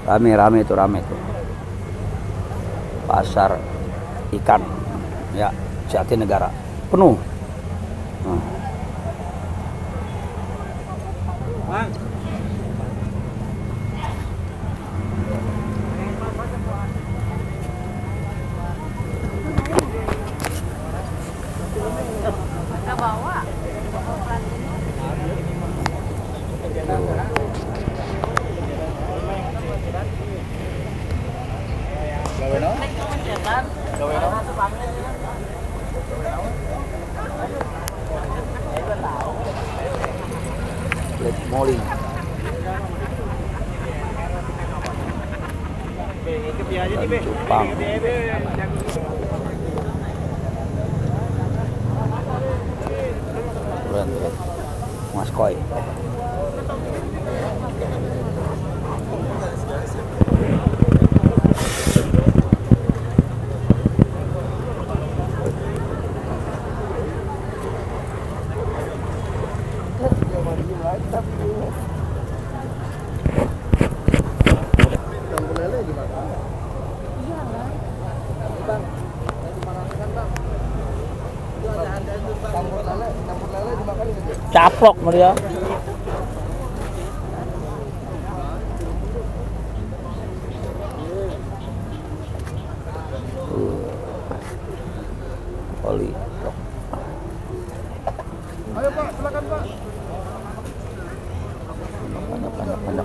Rame tuh pasar ikan ya Jatinegara penuh. Moli. Jepang. Mas Koi. Caplok Maria. Oli. Ayo Pak, silakan Pak. Banyak.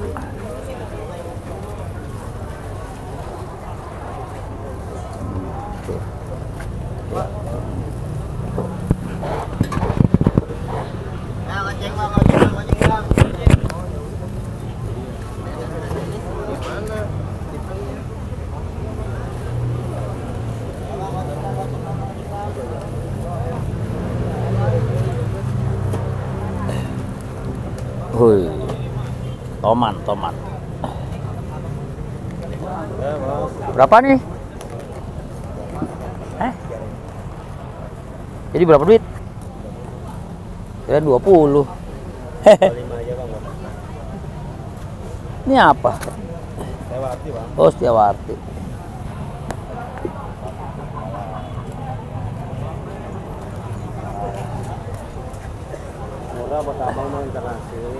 Hui, toman. Berapa nih? Jadi berapa duit? Ya 20. Ini apa? Setiawarti, Bang. Oh, Setiawarti. Murah buat abang mau internasional.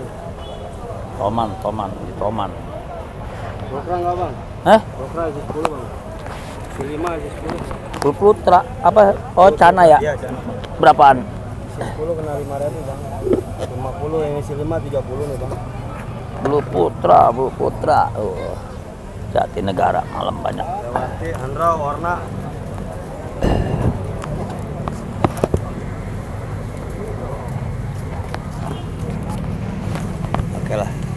Toman. Rokra nggak Bang? Rokra isi 10 Bang. Isi 5 isi 10. Bulu Putra apa? Oh, Cana ya? Iya, Cana. Berapaan? Isi 10 kena 5.000 Bang. 50 yang isi 5 30 nih Bang. Bulu Putra. Oh. Jatinegara malam banyak. Setiawarti, Andro, warna. Oke lah.